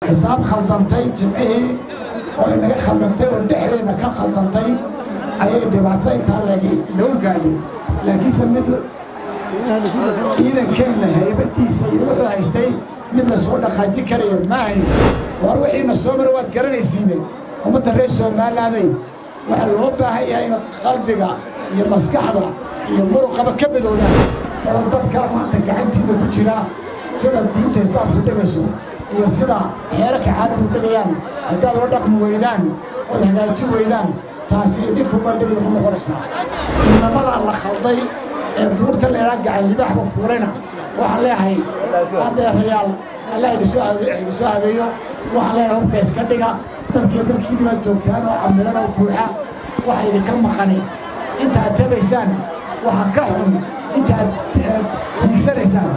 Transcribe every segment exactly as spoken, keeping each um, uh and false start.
حساب خلطنتي جمعي وإنك خلطنتي والدحرين كا خلطنتي أي دبعتين تلاقي لو قالي لكن سميت إذا كان هيبتي سيد وعيستي مثل صورة خاجي كريم ما هي وأروحين السومر واتقرن السيني وما تريش سومال هذي وحلوبة هي إن قلبك هي مسكحة هي مرقبة كبدونا وضد كلام أنت قاعد تيجي بتشيلا سيدا الدين تستعب كتبسو هي سيدا حيرك عادة متغيان هذا الوضع مويدان ولا هنجو ويدان تاسيدي كمان تبي تكون مخرجة إنما الله خلطي بورت اللي رجع اللي بحبه فورنا وعليه هي هذا الريال الله يدسوا يدسوا هذا وعليه هم كيس كدقة تذكير تذكير ما جبتان وعملنا وبوحة واحد كم مخني أنت تبي سان وحكهم أنت تكسر إنسان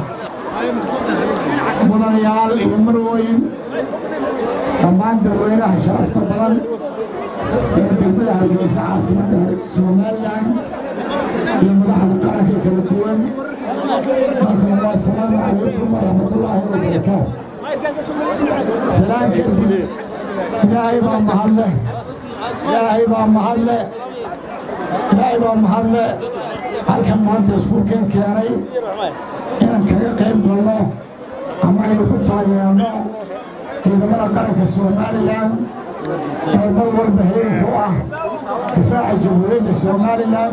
من الريال يمروين كمان دروينا شرفت بدل يدبلها الرئيس عاصمة سومالان الملاحظة القرآن كالدول السلام عليكم ورحمة الله وبركاته سلام كنتم يا إمام محلة يا إمام محلة يا إمام محلة هل كان مهندس اسبوعين كياني إن كان قيم بالله أما إنه كنت عيانا إذا مرة قرأت السوماليان المنور بهين هو دفاع جمهورية الصوماليلاند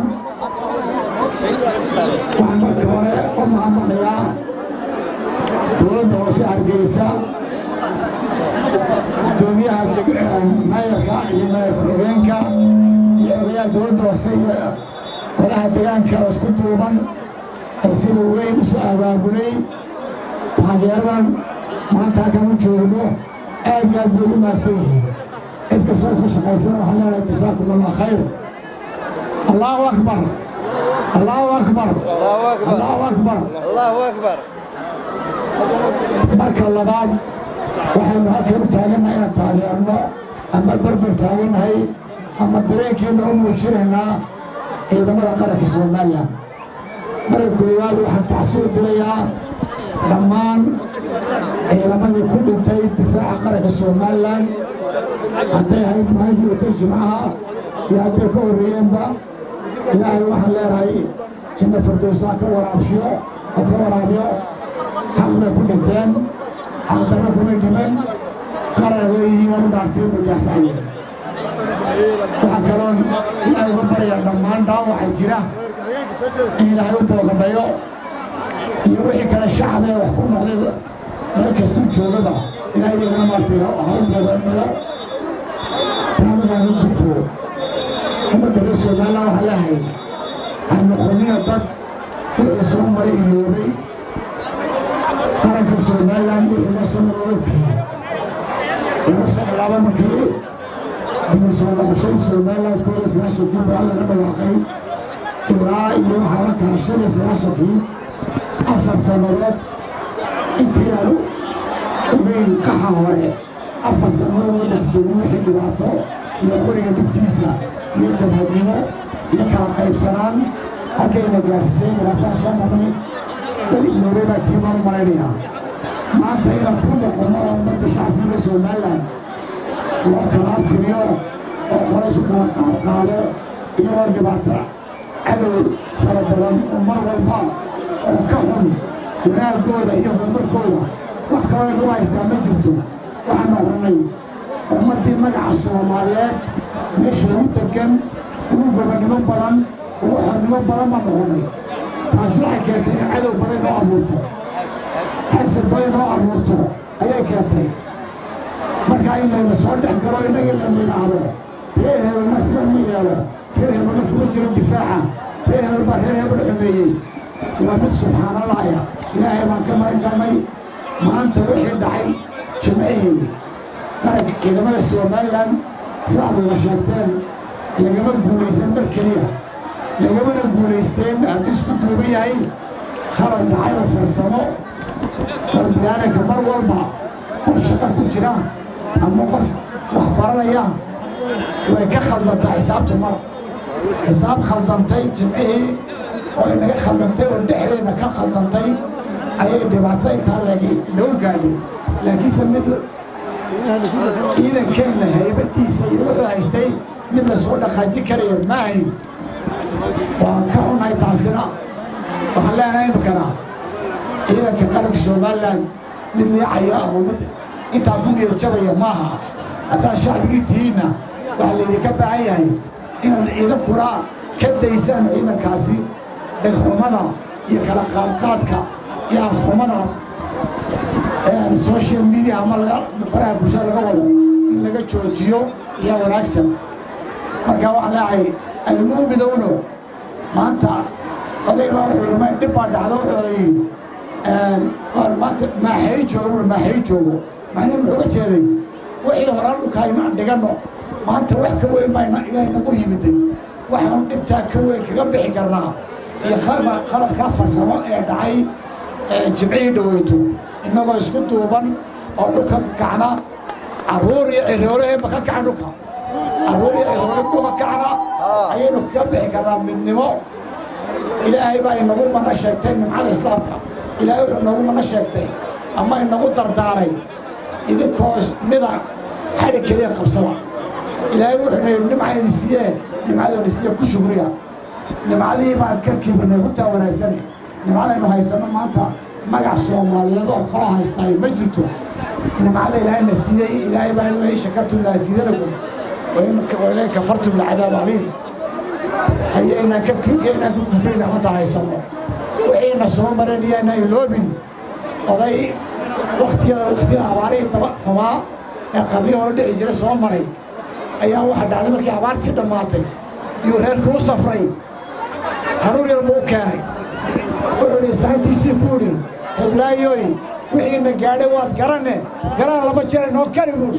وعندك كوريا ومعنا ليا دولة وسيع الجيسة دوميها مايركا يماير كروفينكا يا دولة وسيع كلها ديانكا وسكت دوبان أرسلوا وين سؤال بني تاجرا ما تاكلوا جودو أي يدور ما فيه إذا سوف شقيسنا وحنا جزاكم الله خير. الله أكبر. الله أكبر. الله أكبر. الله أكبر. الله أكبر. بارك الله بعد وحنا هكذا تعلمنا إلى تعلمنا أما البربر تعلمنا هي أما دريك إنهم مشرنا إذا مرة قرأ كسر المال مرة كوياد وحنا تعصود دريا لمان لما يكون انتهي الدفاع قرأ كسر المال حتى هاي ما يجي وترجمها يا تكورين با إلهي وحنا لا رأي كنا فردوسا كورابشيو وكورابيو حقنا كل جن حقنا كل جمن قرأي ونبعتين مدافعين وحكرون إلهي وبريا دمان داو حجرة إلهي وبوغبيو يروحي كان الشعب وحكومة عليه مركز توجه إلهي ونمارتيه وحرفة ذنبه كانوا ينقفوا هم ترسوا لنا وحلاهي أن نقومي الضد وإسرام مريء يوري حركة سومالا وإنسان الوقتي ونسان العالم مكي بنسان البشر سومالا كل سنة شكي بعلى نبا العقيد إلا يوم حركة عشر سنة شكي أفر سنوات انتيالو ومين قحا هوري أفر سنوات الجمهور حدواته يقول لك بتيسا يجهز منه يكره قيب سنان هكذا جالسين رفع شمعي تلي نوريبا تيمان مرينها ما أنت إلى كل قمار ما تشعبين سومالا وكلام تريو وخرج من قالوا يوم جبعت عدو فرجلان ومر والماء وكهن ونال جودة يوم مركولا وحكوا الرواية استعمل جبتو وحنا هرمي ومدي مقع الصوماليات مش وتكن وقبل نمو بران وحنا نمو بران ما نغني تاسرع كاتين عدو برين وعمورتو حسب برين وعمورتو هيا كاتين marka inay la soo dhex garo inaga la milaabo reer mas'uul miyaalo reer ma ku jiro difaaca reer ba reer ba xumeeyay waa mid subhanallah ya ilaahay baan ka marinay maanta wixii dhacay jimcihii qarab ciidamada Soomaaliland saad la sheegteen lagama guuleysan mar kaliya lagama guuleysteen haddii isku duuban yahay khalad dhacay oo farsamo warbiyana mar walba qof shaqo ku jira أما قف وحبرنا إياه ويكخلطة حساب تمر حساب خلطتي جمعي وإنك خلطتي والدحرين كخلطتي أي دبعتي تلاقي لو قالي لكن سميت إذا كان هيبتي سيروح هيستي من سوق خارجي كريم ما هي وكون هاي تعسنا وحلا هاي بكرة إذا كقرب شمالا من يعيا ومد أنت أقول يتجبي معها هذا الشعب يتينا وعلى ذيك بعيا إن إذا كرا كده يسمع إذا كاسي بالحمضة يكلا خالقاتك يا حمضة السوشيال ميديا عمل برا بوشال قبل إن لقى تشوجيو يا وناكسم مركا وعلاعي المهم بدونه ما أنت هذا يروح لما يدبر دعوة عليه ما أنت ما حيجوا ما حيجوا ما نم حوجة هذه وحي هرب كاينا دجانو ما أنت وح كوي ما ين نقول يمدي وح نبتة كوي كجنب حكرنا يا خالد خالد كافر سواء دعي جمعي دويتو إنه يسكت دوبان أو لك كعنا عروري عروري ما كعنوك عروري عروري ما كعنا أينو كجنب حكرنا من نمو إلهي بقى إنه ما نشأتين مع الإسلام إلهي إنه ما نشأتين أما إنه درداري إذا كوس مذا حد كذا خمسة إلهي وإحنا نمعي نسيه نمعي نسيه كل شهرية نمعي ما كم بنهوته ولا سنة نمعي إنه هاي سنة ما أنت ما قاعد مالي هذا خلاص هيستاي مجرته نمعي إلهي نسيه إلهي بقى إنه شكرتم لا سيد لكم وإن وإلهي كفرتم العذاب عليهم هي إن كم إن كفرنا ما تعي سنة وإن صومنا لينا يلوبين وغي وقتي وقتي عباري طبعا هما قبل يورد إجرا صومري أيها واحد على مكي عبارتي دماتي يورهن كو صفري هنور يربو كاري وحول استانتي سيكوري قبلا يوي وحين قاعدة واد قرنة قران لما جاري نو كاري قول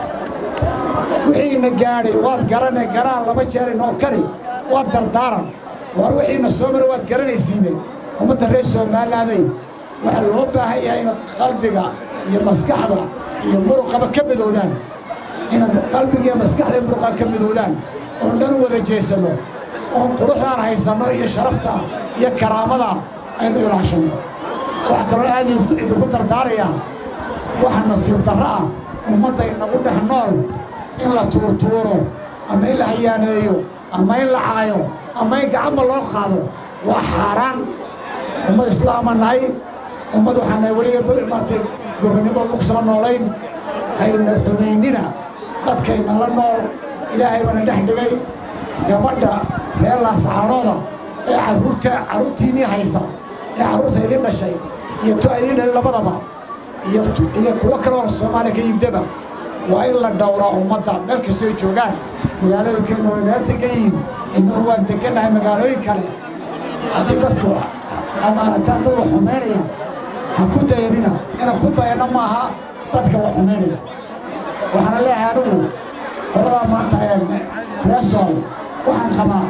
وحين قاعدة واد قرنة قران لما جاري نو كاري واد دردارا وروحين الصومر واد قرنة سيني وما تريش سومال هذي waxa loo baahan yahay in qalbiga iyo maskaxda iyo muruqa ka midoodaan in qalbiga iyo maskaxda iyo muruqa ka midoodaan oo dhan wada jeesano oo quruxdaan haysano iyo sharafta iyo karaamada aynu ilaashano waxa kale aad idinku dardaaraya waxa nasiib darra ummadda inagu dhex nool in la tuurtuuro ama in la hayaaneeyo ama in la caayo ama in gacmo loo qaado waa xaaraan ummad islaamanahay ummad waxaan waliga maartay gobonimo ugu soo noolayn hayna xumeynina dadkayna la nool ilaahay bana dhex dhigay gabadha reer la saxarooda ee caruurta caruurtiinii haysa ee caruurta idin dhashay iyo to idin dhalay labadaba iyo iyo kuwa kale oo Soomaaliya ka yimidaba waa in la dhowraa ummadda meel kasta ay joogaan magaalooyinkeena way degayiin inuu waa deganahay magaalooyin kale haddii dadku ama taantada xumeynaya haku dayadina ina ku dayana maaha dadka wax xumeynaya waxaan leeyahay anigu qolada maanta ee reesol waxaan qabaa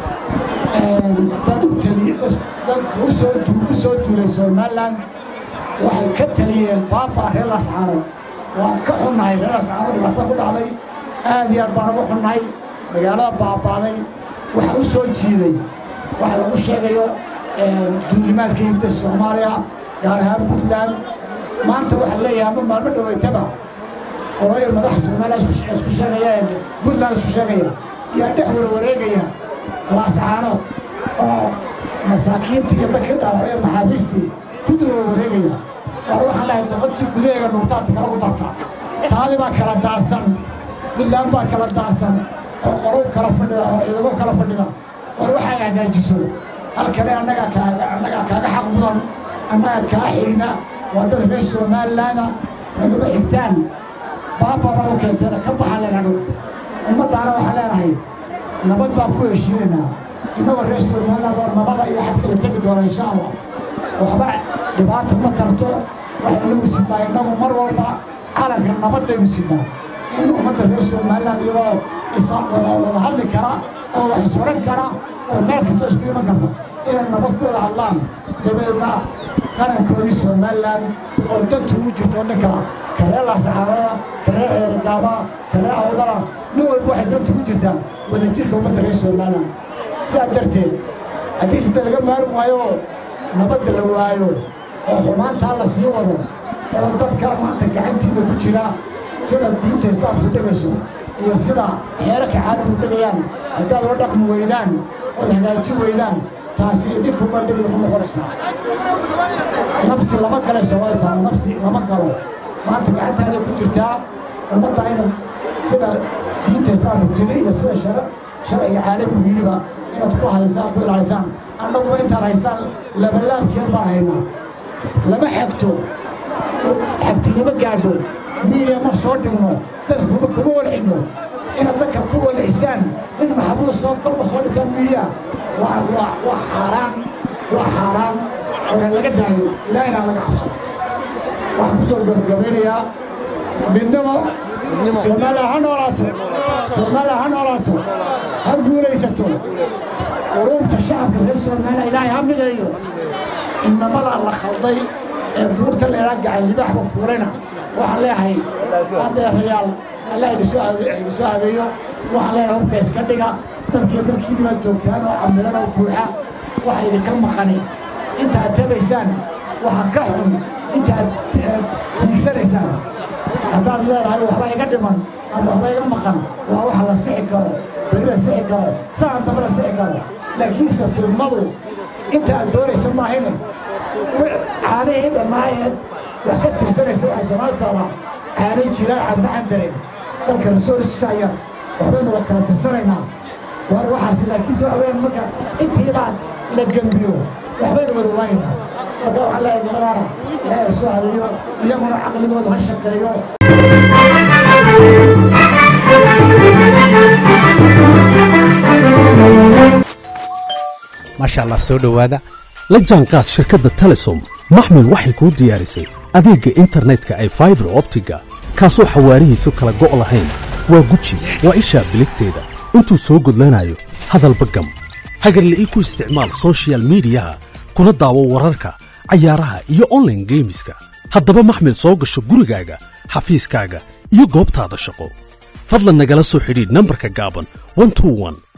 dad u taliya dadka u soo duul u soo duulay Somaliland waxay ka taliyeen baaba reer Lascaano waan ka xunnahay reer Lascaano dhibaato ku dhacday aad iyo aad baan ugu xunnahay magaalada baabaaday waxa u soo jiiday waxa lagu sheegayo duulimaadka inta Soomaaliya gaar ahaan Puntland maanta waxa leeyahay ama maalmo dhaweeytaba oo ay madax Soomaaliya isku sheegayaan Puntland isku sheegayaan iyo dhex wada wareegaya Lascaano oo masaakiinta iyo dadka dhaawacay maxaabiistii ku dul wareegaya war waxaan leeyahay doqontii gudaheega nuqtaadka kala u darta taadi baa kala daadsan Puntland baa kala daadsan oo qorow kala fadhida oo ciidamo kala fadhida war waxa ay hagaajiso halkana annaga kaaga annaga kaaga xaq mudan annaga kaa xigna wadada reer Somaliland naguma xigtaan baaba baa keentay ka baxan leeyahay ummadana waxa leeyahay nabad baa ku heshiinayna inagoo reer Somaliland oo nabada iyo xadka la tagi doona insha Allah waxba dhibaato ma tarto waxa lagu sidaa inagu mar walba caalamka nabadaynu sidaa in ummadda reer Somaliland iyo isaan wada hadli kara oo wax suran kara oo meel kasta isku iman karta inay nabad ku wada hadlaan dabeedna qarankoodii Somaliland oo dadku ugu jirto ninka kale Lascaano kale Eergaaba kale Awdala nin walba waxay dadku ugu jirtaa wada jirka ummadda reer Somaliland sidaa darteed haddii sida laga maarmi waayo nabadda la waayo oo xumaanta la sii wado oo dadka maanta gacantiida ku jira sida diinta islaamku dhegayso iyo sida xeerarka caalamku dhegayaan haddaad la dhaqmi weydaan oo hagaaji weydaan taasi idinku bandhigida ku noqonaysaa nafsi lama gala sababta nafsi lama galo maanta gacantaada ku jirtaa ummadda inaad sida diinta islaamku jira iyo sida shara sharciga caalamku yidhiba inaad ku haysaan ku ilaalisaan annaguba intaad haysaan labalaabkeed baan haynaa lama xagto xagtinimo gaadho miidiya mar soo dhigno dadka kuma kuma walcino inaad dadka ku walcisaan in maxabuusood kolba soo dhigtaan miidiya waa waa waa xaaraan waa xaaraan oo laga daayo ilaahina laga cabso waxaan ku soo gabagabeynayaa midnimo Soomaaliya ha noolaato Soomaaliya ha noolaato ha guulaysato ururta shacabka reer Soomaaliya ilaahay ha mideeyo inamada la khalday ee buurta la gacan libaxba fuurayna waxaan leeyahay adeerayaal Allah idin soo idin soo adeeyo waxaan leeyahay hubka iska dhiga dadkii dalkiina joogtaan oo camilada buuxa waxa idin ka maqani inta aad tabaysaan waxa ka xun inta aad tiigsanaysaan haddaad leedahay waxba iga dhiman ama waxba iga maqan waa waxa la sixi karo beri la sixi karo saan daba la sixi karo laakiin safirmadu inta aad doonaysa maahine caanihii dhammaayeen wax ka tirsanaysa waxay soomaalitaada caanay jiraan cabbacan dareen dalka resourcesaya waxbaynu waa kala tirsanaynaa war waxaasi laakiinse waxweyaan marka intii baad la gembiyo waxbaynu wada waaynaa marka waxaan leeyahay nimadaana ilaahay soo hadayo iyaguna caqligooda ha shaqeeyo maasha Allah soo dhawaada la jaanqaad shirkadda Telesom maxmil waxay ku diyaarisay adeegga internetka ay fiber optiga kaasoo xawaarihiisu kala go' lahayn waa guji waa isha biligteeda intuu soo gudlanayo hadalba gam hagarla ii ku isticmaal social media kuna daawo wararka cayaaraha iyo online gameska haddaba maxmil soo gasho gurigaaga xafiiskaaga iyo goobtaada shaqo fadlan nagala soo xidhiidh nambarka gaaban one two one